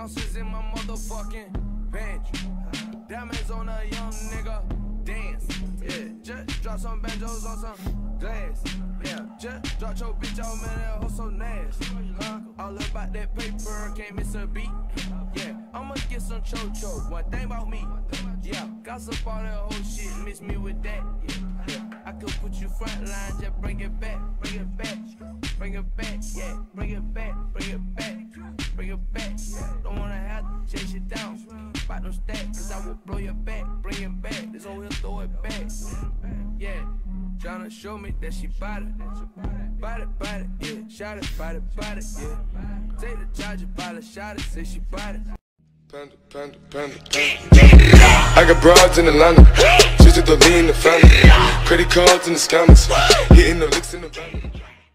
Ounces in my motherfucking bench. Diamonds on a young nigga. Dance. Yeah, just drop some banjos on some glass. Yeah, just drop your bitch off, man, that hoe so nasty. All about that paper, can't miss a beat. Yeah, I'ma get some cho-cho. One thing about me. Yeah, gossip all that whole shit, miss me with that. Yeah, I could put you front line, just bring it back, bring it back, bring it back, yeah, bring it back, bring it back, bring it back. Yeah, don't wanna have to chase you down. Fight no stack, cause I will blow your back, bring it back. This over here, throw it back. Yeah, tryna show me that she bought it. Bought it, yeah, shot it, bought it, yeah. Take the charger, pilot, shot it, say she bought it. Panda, panda, panda, panda. I got broads in Atlanta. Just to the lean, the family. Credit cards in the scammers. Hitting the licks in the van.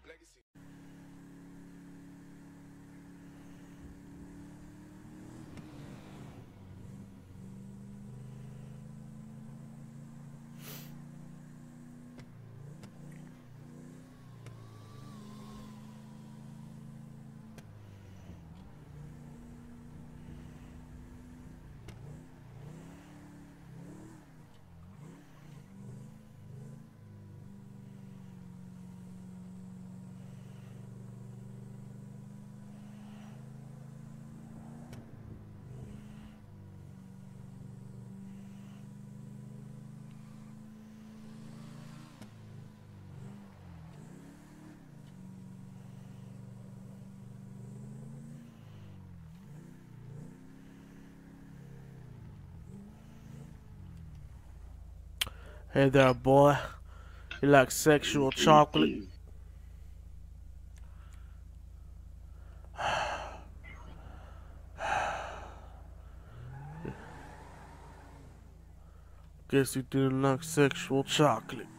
Hey there, boy. You like sexual chocolate? Guess you didn't like sexual chocolate.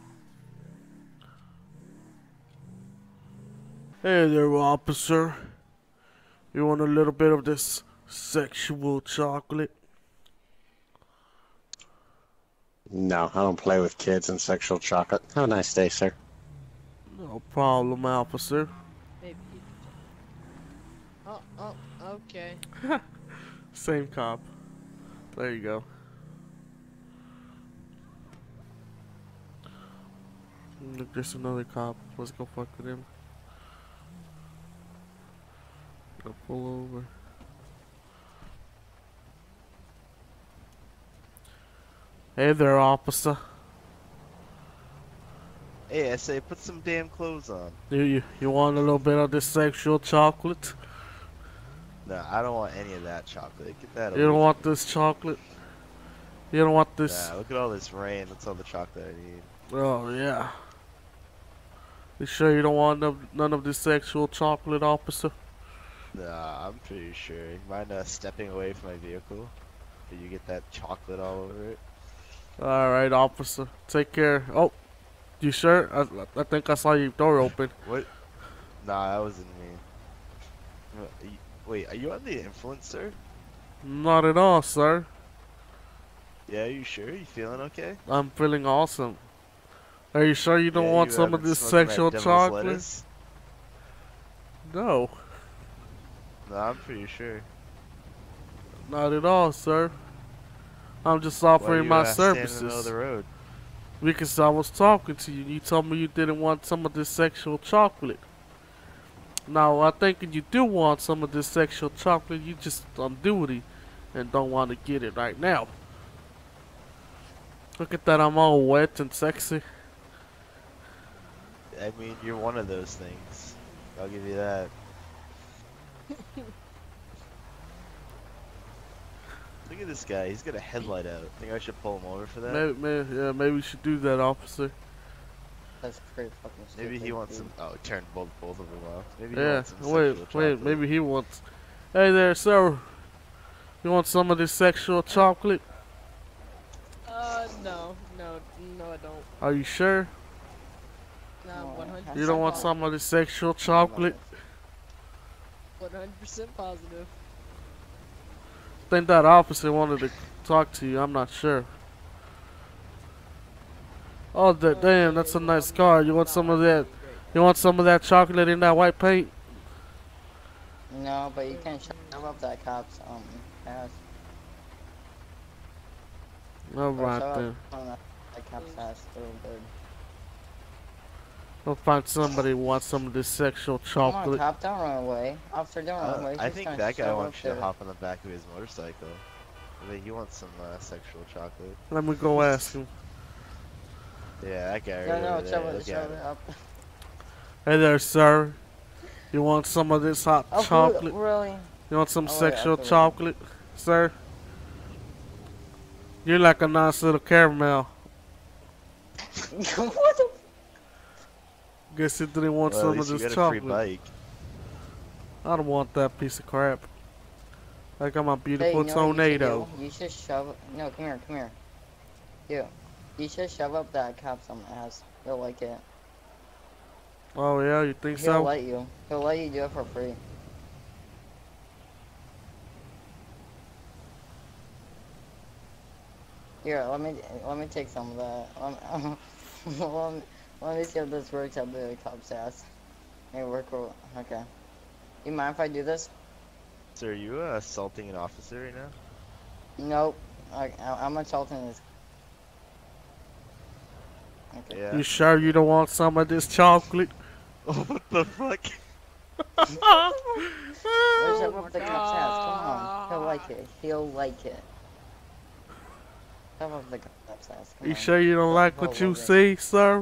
Hey there, officer. You want a little bit of this sexual chocolate? No, I don't play with kids and sexual chocolate. Have a nice day, sir. No problem, officer. Maybe. Oh, okay. Same cop. There you go. Look, there's another cop. Let's go fuck with him. Go pull over. Hey there, officer. Hey, I say, put some damn clothes on. You want a little bit of this sexual chocolate? No, I don't want any of that chocolate. Get that away. You don't want this chocolate? You don't want this? Nah, look at all this rain. That's all the chocolate I need. Oh, yeah. You sure you don't want none of this sexual chocolate, officer? Nah, I'm pretty sure. You mind stepping away from my vehicle? Did you get that chocolate all over it? Alright, officer. Take care. Oh, you sure? I think I saw your door open. What? Nah, that wasn't me. Wait, are you on the influence, sir? Not at all, sir. Yeah, you sure? You feeling okay? I'm feeling awesome. Are you sure you don't want some of this sexual chocolate? Lettuce? No. No, I'm pretty sure. Not at all, sir. I'm just offering my services. In the middle of the road? Because I was talking to you. You told me you didn't want some of this sexual chocolate. Now, I think you do want some of this sexual chocolate. You just on duty and don't want to get it right now. Look at that, I'm all wet and sexy. I mean, you're one of those things. I'll give you that. Look at this guy. He's got a headlight out. Think I should pull him over for that? Maybe we should do that, officer. That's pretty fucking stupid. Maybe he wants some. Oh, turn both of them off. Maybe he Yeah. wants some sexual chocolate. Maybe he wants. Hey there, sir. You want some of this sexual chocolate? No, I don't. Are you sure? Nah, 100%. You don't want some of this sexual chocolate? 100% positive. I think that officer wanted to talk to you. I'm not sure. Oh, damn, that's a nice car. You want some of that? You want some of that chocolate in that white paint? No, but you can shove up that cop's ass. Or Alright shove then. up on that cop's ass real good. I'll find somebody who wants some of this sexual Come on, chocolate. cop, don't run away. Officer, don't run away. I She's think gonna that guy shove wants up you to there. hop on the back of his motorcycle. I think he wants some sexual chocolate. Let me go ask him. Yeah, that guy No, right no, over there. shove Look it at him. up. Hey there, sir. You want some of this hot Oh, chocolate? really? You want some Oh, wait, sexual afterwards. chocolate, sir? You're like a nice little caramel. What the? Guess you didn't want Well, at some of least you this got a free chocolate. bike. I don't want that piece of crap. I got my Hey, beautiful you know what you should tornado. do? You should shove. No, come here, come here. You should shove up that cop's ass. He'll like it. Oh yeah, you think He'll so? let you. He'll let you do it for free. Here, let me take some of that. Let me see if this works up the cop's ass. Hey, work. Okay. You mind if I do this? Sir, are you assaulting an officer right now? Nope. I'm assaulting this. Okay. Yeah. You sure you don't want some of this chocolate? What the fuck? Let's shove Oh up the cop's ass. Come on. He'll like it. He'll like it. Shove up the cop's ass. Come you on. sure you don't like what He'll you love it. see, sir?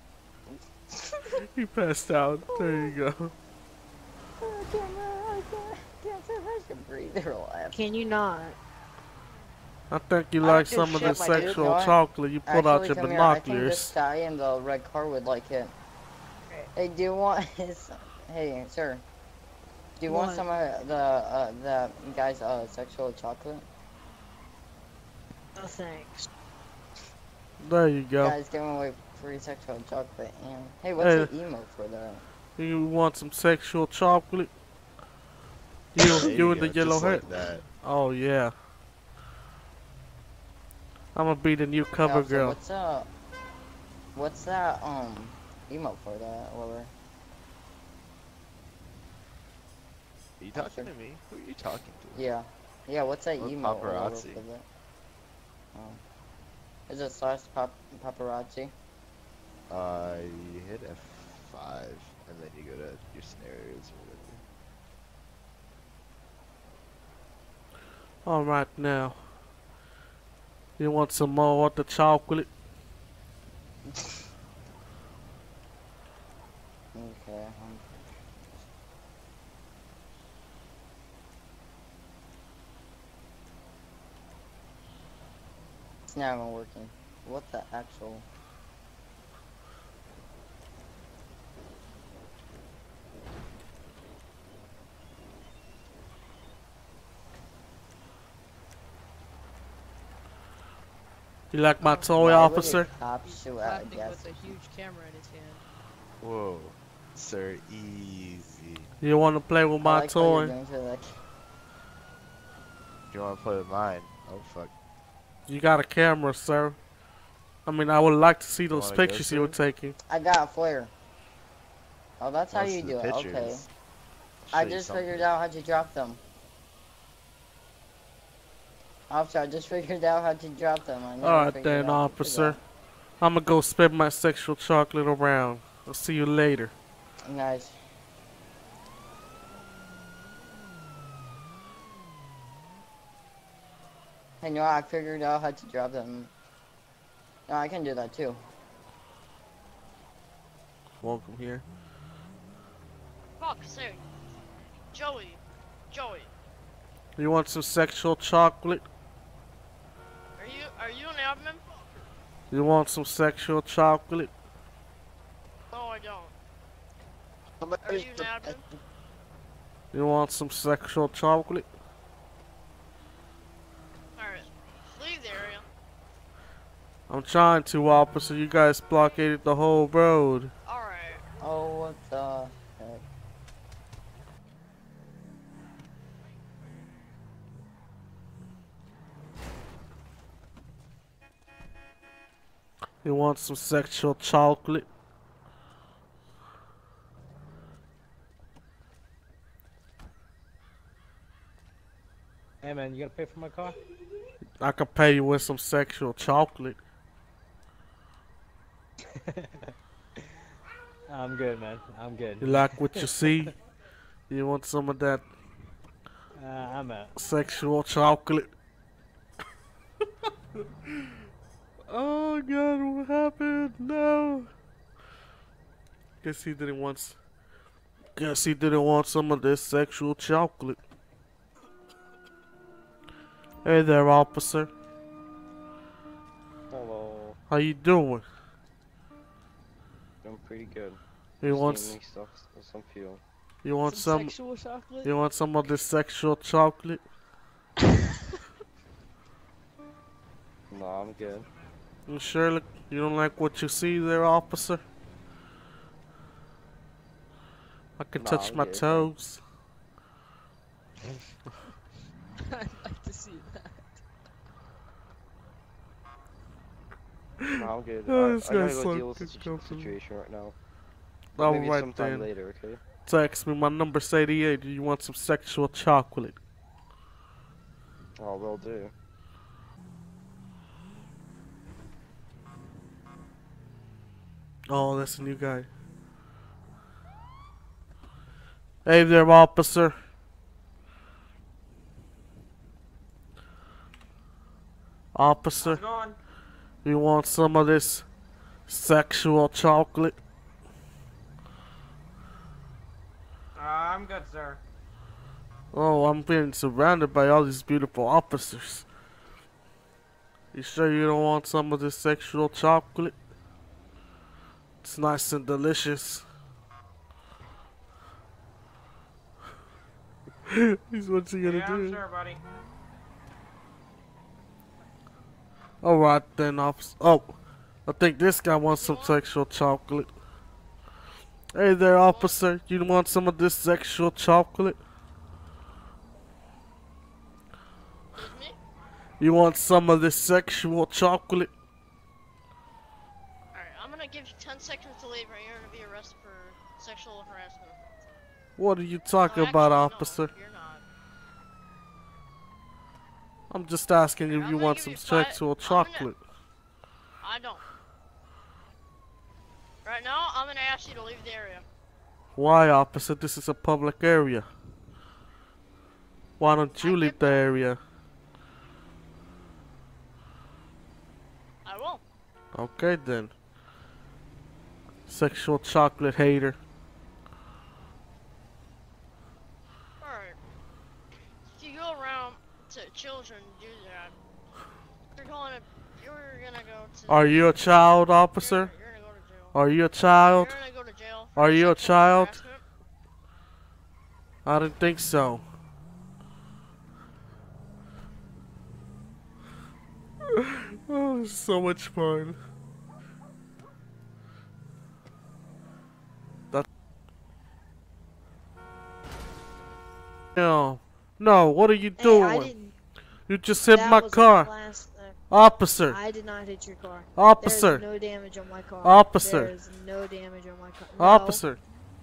He passed out. There you go. I can breathe. Relax. Can you not? I think you I like don't do some of shit, this my dude. sexual No, I- chocolate. You pulled out Actually, your come here. I think this binoculars. guy in the red car would like it. Hey, do you want his? Hey, sir. Do you want What? some of the guy's sexual chocolate? No thanks. There you go. Guys giving away free sexual chocolate. And hey, what's Hey. the emote for that? You want some sexual chocolate? There You in go, the yellow just hat? like that. Oh yeah. I'm gonna be the new cover Officer, girl. what's that emote for that? Or Are you talking to me? Who are you talking to? yeah, what's that What emote? Or whatever paparazzi? for that? Is it paparazzi? You hit F5, and then you go to your scenarios or whatever. Alright now. You want some more of the chocolate? Okay. It's not even working. What the actual? You like my toy, Why would a officer? cop shoot at a Clapping gas? with a huge camera in his hand. Whoa, sir, easy. You want to play with I my like what you're toy? doing to that. Do you want to play with mine? Oh fuck. You got a camera, sir. I mean, I would like to see those wanna go, pictures you were sir? taking. I got a flare. Oh, that's how Most you of the do it. Okay. pictures I show you just something. figured out how to drop them. Officer, I just figured out how to drop them. I never Alright figured then, out how to do officer. I'm gonna go spread my sexual chocolate around. I'll see you later. that. Nice. Hey, no, I figured out how to drop them. No, I can do that too. Welcome here. Fuck, sir. Joey. Joey. You want some sexual chocolate? Are you an admin? You want some sexual chocolate? No, I don't. Are you an admin? You want some sexual chocolate? Alright. Leave the area. I'm trying to, officer. You guys blockaded the whole road. Alright. Oh, what the heck? You want some sexual chocolate? Hey man, you gotta pay for my car? I could pay you with some sexual chocolate. I'm good, man. I'm good. You like what you see? You want some of that I'm out. sexual chocolate? Oh God, what happened? No. Guess he didn't want. Guess he didn't want some of this sexual chocolate. Hey there, officer. Hello. How you doing? I'm pretty good. You Just want getting me stuff, some fuel. you want some sexual chocolate? you want some of this sexual chocolate? No, I'm good. You sure you don't like what you see there, officer? I can Nah, touch I'm my good, man. toes. I'd like to see that. No, I'm good. Oh, I this gotta guy's go so deal with the uncomfortable. situation right now. But maybe Alright sometime then. later, okay? Text me. My number's 88. Do you want some sexual chocolate? Oh, will do. Oh, that's a new guy. Hey there, officer. Officer, How's it going? you want some of this sexual chocolate? I'm good, sir. Oh, I'm being surrounded by all these beautiful officers. You sure you don't want some of this sexual chocolate? It's nice and delicious. What's he gonna Yeah, I'm do? sure, buddy. Alright then, officer. Oh, I think this guy wants some sexual chocolate. Hey there, officer. You want some of this sexual chocolate? Excuse me? You want some of this sexual chocolate? Alright, I'm gonna give you 10 seconds to leave or you're gonna be arrested for sexual harassment. What are you No, talking about, actually, no, officer? you're not. I'm just asking if I'm you gonna want give some you five- sexual I'm gonna- chocolate. I don't. Right now, I'm gonna ask you to leave the area. Why, officer? This is a public area. Why don't you I leave get the that. area? I will. Okay then. Sexual chocolate hater. Alright. If you go around to children and do that, you're gonna go to. Are you a child, officer? You're gonna go to jail. Are you a child? You're gonna go to jail. For Are you a sexual child? harassment. I didn't think so. Oh, this is so much fun. No. No, what are you Hey, doing? I didn't. You just hit That my was car. the last. Officer. I did not hit your car. Officer. There's no damage on my car. Officer. There's no damage on my car. No. Officer.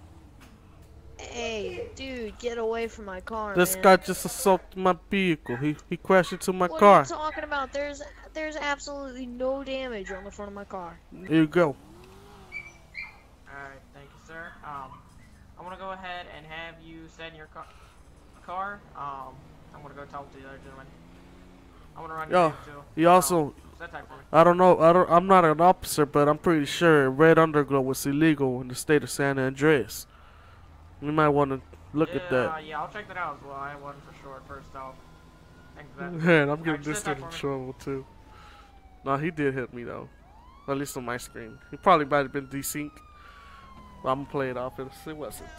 Hey, dude, get away from my car, This man. guy just assaulted my vehicle. He crashed into my What car. are you talking about? There's absolutely no damage on the front of my car. Here you go. Alright, thank you, sir. I'm gonna go ahead and have you sit in your car. I'm gonna go talk to the other gentleman. I'm gonna run Yo, your name too. he also, Set type for me. I don't know, I'm not an officer, but I'm pretty sure red underglow was illegal in the state of San Andreas. You might want to look at that. Yeah, I'll check that out as well. I wasn't for sure at first off. Thanks for that. Man, I'm getting Alright, this sit dude tight in for me. trouble too. No, he did hit me though. At least on my screen. He probably might have been desync. But I'm gonna play it off. It wasn't.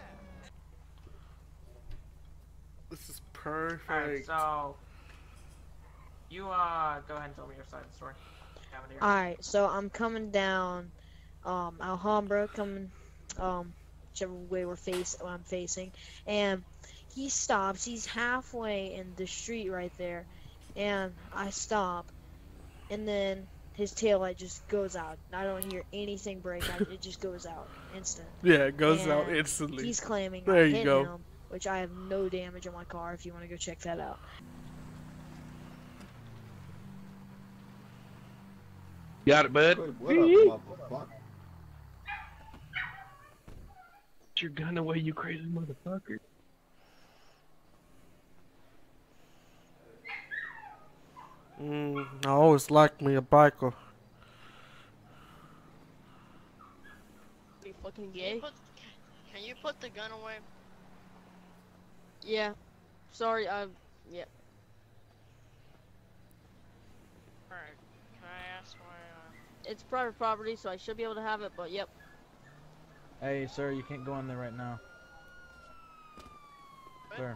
This is perfect. Alright, so you go ahead and tell me your side of the story. Commandeer. Alright, so I'm coming down, Alhambra, coming, whichever way I'm facing, and he stops. He's halfway in the street right there, and I stop, and then his taillight just goes out. I don't hear anything break. It just goes out instant. Yeah, it goes out And instantly. He's claiming There I you hit go. him, which I have no damage on my car if you want to go check that out. Got it, bud. What up, motherfucker? Put your gun away, you crazy motherfucker. I always liked me a biker. You fucking gay? Can you put the gun away? Yeah. Sorry, yeah. Alright, can I ask why, It's private property, so I should be able to have it, but yep. Hey, sir, you can't go in there right now. Sir.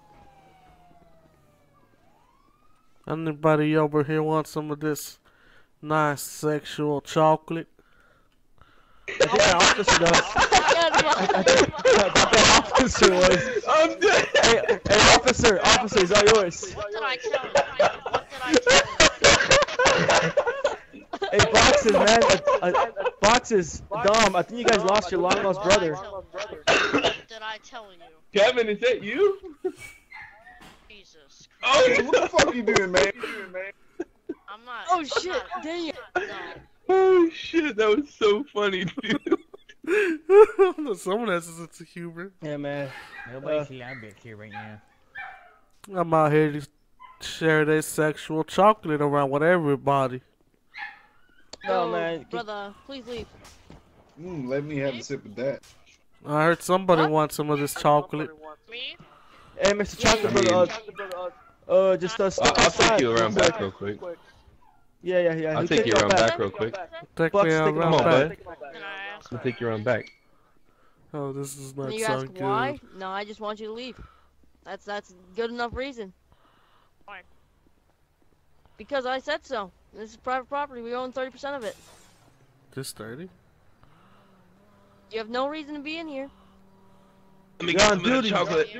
Anybody over here want some of this nice sexual chocolate? I think that officer does. I thought that officer was. I'm dead. Hey, officer, is all yours. What did I tell you? What did I tell you? Hey, boxes, man. Boxes. Dom, I think you guys lost your long lost brother. What did I tell you? Kevin, is that you? Jesus Christ. Oh, What the fuck you doing, man? I'm not. Oh shit! Dang it! No. oh shit, that was so funny, dude. Someone has a sense of humor. Yeah, man. Nobody's allowed back here right now. I'm out here to share this sexual chocolate around with everybody. No, Yo, man. brother, please leave. Let me have a sip of that. I heard somebody What? wants some of this chocolate. Me? Hey, Mr. Chocolate, brother. Just step I'll aside. take you around back real quick. Yeah. I'll take you around back real quick. Take Bucks, me take him around Come on, back. bud. Can I ask I'll take you around back. Oh, this is not And you ask sound good. why? No, I just want you to leave. That's good enough reason. Why? Because I said so. This is private property. We own 30% of it. Just 30? You have no reason to be in here. Let me get some of the chocolate.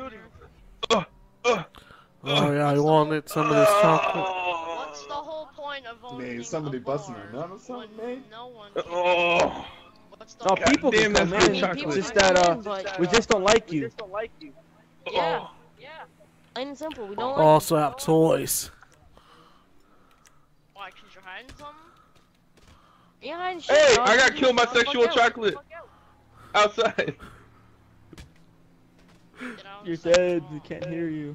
Oh yeah, you wanted some of this chocolate? What's the whole point of owning Man, somebody a busting bar a nut or something, when man? no one can? Oh. What's the No, whole people damn, can come that's good in. chocolate. Just People that, come in, but we just don't like you. yeah, plain and simple. We don't like Also have toys. Why? Cause you're hiding something? you. Ain't hiding shit, Hey, dog. I got You killed by just fuck sexual out. chocolate. Outside. Get out You're and say, dead. "Oh." We can't hear you.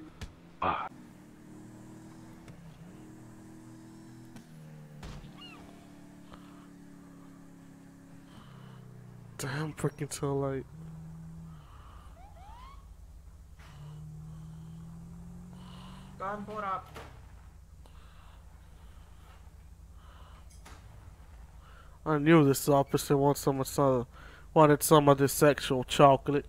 Damn, freaking so late. Go ahead and pull it up. I knew this officer wanted some of this sexual chocolate.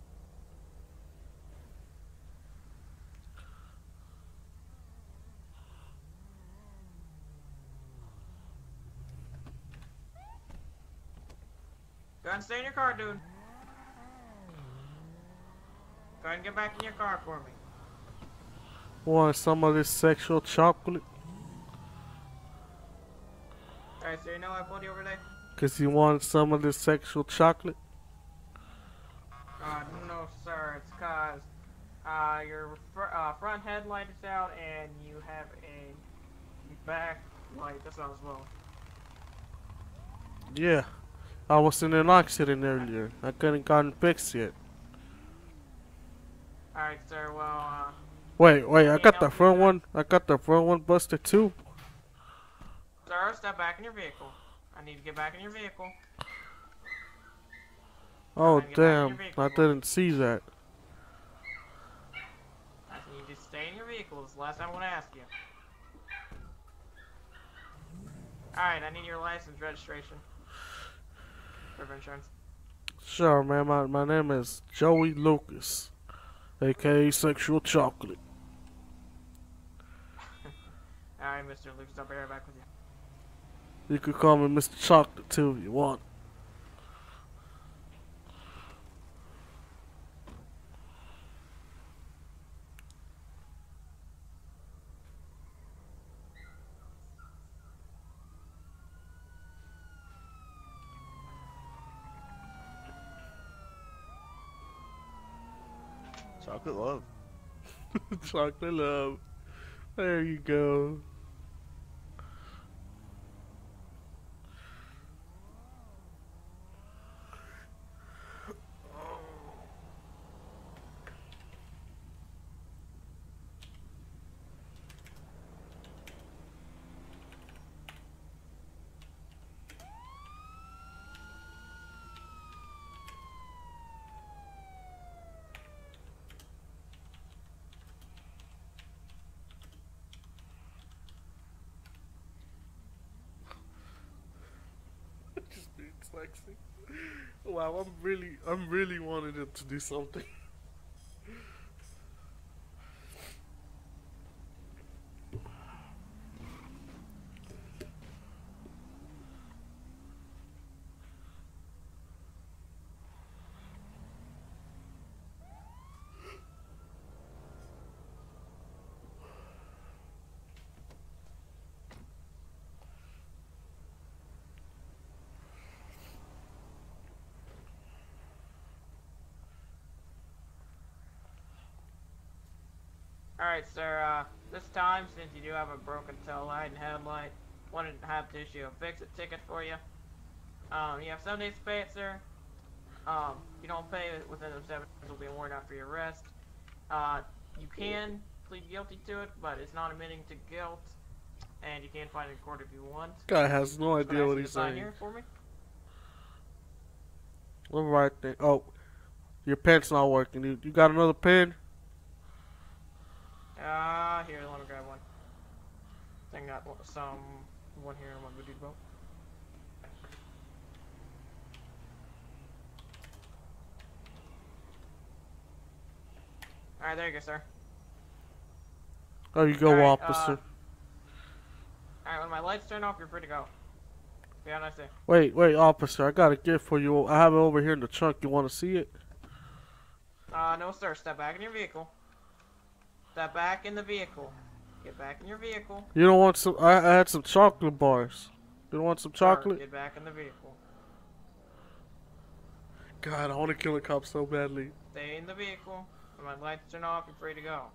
Go ahead and stay in your car, dude. Go ahead and get back in your car for me. Want some of this sexual chocolate? Alright, so you know I pulled you over there? Cause you want some of this sexual chocolate? No, sir. It's cause your front headlight is out and you have a back light that's out as well. Yeah. I was in an accident earlier. I couldn't gotten fixed yet. Alright, sir. Well, Wait, I can't got the help you front there. one. I got the front one busted too. sir, step back in your vehicle. I need to get back in your vehicle. Oh Get back in your damn, vehicle. I didn't see that. I need you to stay in your vehicle. This is the last time I'm gonna ask you. Alright, I need your license registration. For insurance. Sure, man. My name is Joey Lucas, aka Sexual Chocolate. Alright, Mr. Lucas, I'll be right back with you. You could call me Mr. Chocolate too if you want. Chocolate love. Chocolate love. There you go. Just being sexy. Wow, I'm really wanting it to do something. Alright, sir, this time, since you do have a broken tail light and headlight, wanted to have to issue a fix-it ticket for you. You have 7 days to pay it, sir. If you don't pay it within those 7 days, will be a warrant out for your arrest. You can plead guilty to it, but it's not admitting to guilt, and you can find it in court if you want. Guy has no Just gonna idea ask what you he's to sign saying. here for me. All right then. Oh, your pen's not working. You got another pen? Here, let me grab one. I got one here and one good boat. Alright, there you go, sir. Oh, you go, Alright, officer. Alright, when my lights turn off, you're free to go. Have a nice day. Wait, officer. I got a gift for you. I have it over here in the trunk. You want to see it? No, sir. Step back in your vehicle. Step back in the vehicle. Get back in your vehicle. You don't want some? I had some chocolate bars. You don't want some chocolate? Sir, get back in the vehicle. God, I want to kill a cop so badly. Stay in the vehicle. When my lights turn off, you're free to go.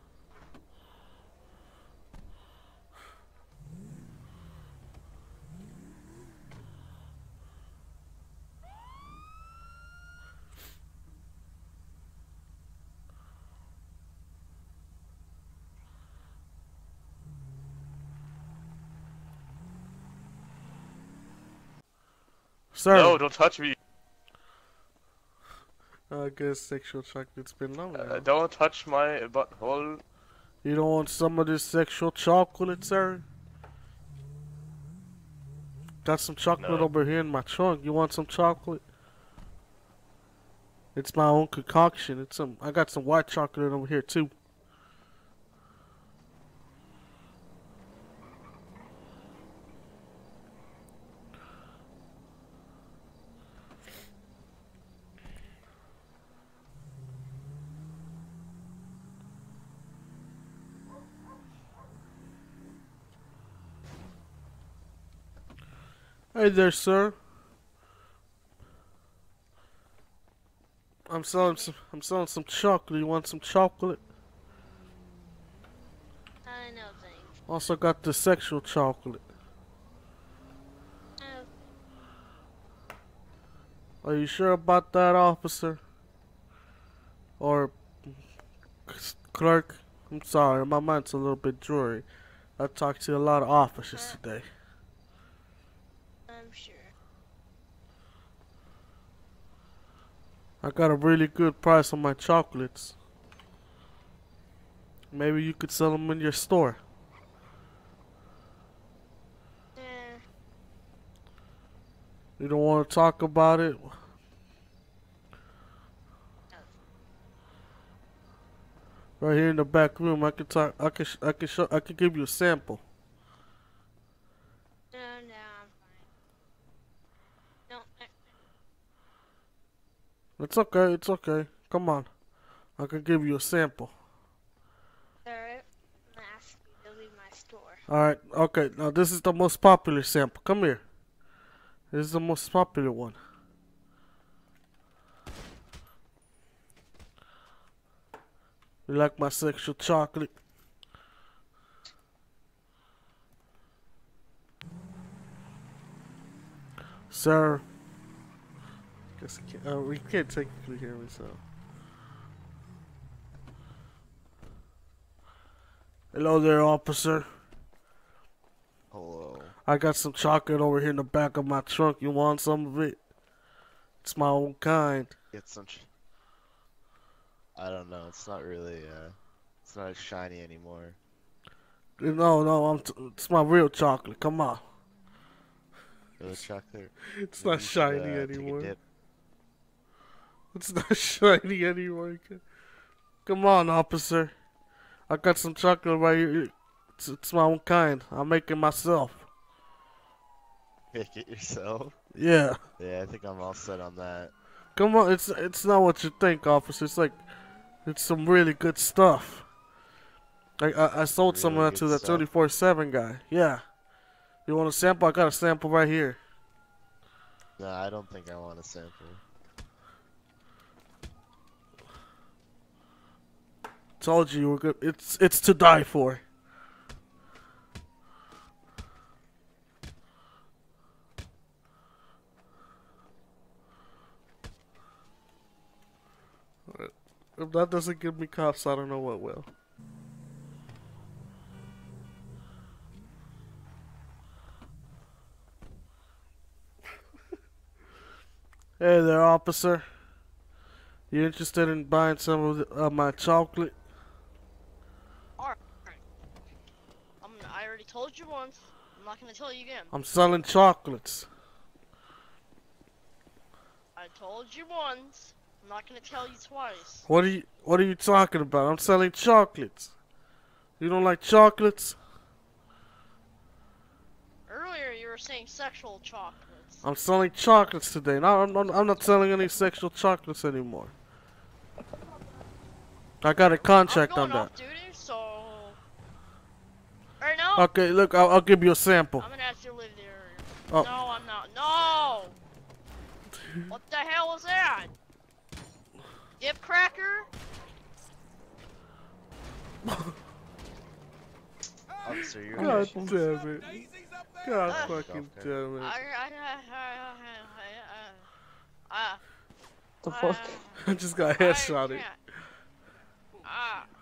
Sir. No, don't touch me. I guess sexual chocolate's been long now. Don't touch my butthole. You don't want some of this sexual chocolate, sir? Got some chocolate No. over here in my trunk. You want some chocolate? It's my own concoction. I got some white chocolate over here too. Hey there, sir. I'm selling some chocolate. You want some chocolate? No, thanks. Also got the sexual chocolate. No. Are you sure about that, officer? Or clerk? I'm sorry, my mind's a little bit dreary. I talked to a lot of officers today. I'm sure. I got a really good price on my chocolates. Maybe you could sell them in your store. Yeah. You don't want to talk about it? Right here in the back room, I can talk. I can give you a sample. No, I'm fine. No, It's okay. It's okay. Come on, I can give you a sample. alright. I'm gonna ask you to leave my store. All right. Okay. Now this is the most popular sample. Come here. This is the most popular one. You like my sexual chocolate? Sir. Guess he can't, we can't technically hear me, so. Hello there, officer. Hello. I got some chocolate over here in the back of my trunk. You want some of it? It's my own kind. Get some. I don't know. It's not really. It's not as shiny anymore. No, it's my real chocolate. Come on. Real chocolate. It's Maybe not you should, shiny take a anymore. dip. It's not shiny anymore. Come on, officer. I got some chocolate right here. It's my own kind. I make it myself. Make it yourself. Yeah. Yeah, I think I'm all set on that. Come on, it's not what you think, officer. It's some really good stuff. I sold some of Really that to good that stuff? 24/7 guy. Yeah. You want a sample? I got a sample right here. No, I don't think I want a sample. Told you were good. It's to die for. If that doesn't give me cops, I don't know what will. Hey there, officer. You interested in buying some of my chocolate? Alright. I already told you once. I'm not gonna tell you again. I'm selling chocolates. I told you once. I'm not gonna tell you twice. What are you talking about? I'm selling chocolates. You don't like chocolates? Earlier you were saying sexual chocolates. I'm selling chocolates today. No, I'm not selling any sexual chocolates anymore. I got a contract I'm on going that. off duty, so right now. Okay, look, I'll give you a sample. I'm gonna have to leave the area. Oh. No, I'm not. No. What the hell was that? Dip cracker? Officer, you're God right. damn it. God fucking damn it. The fuck? I just got headshotted. Ah.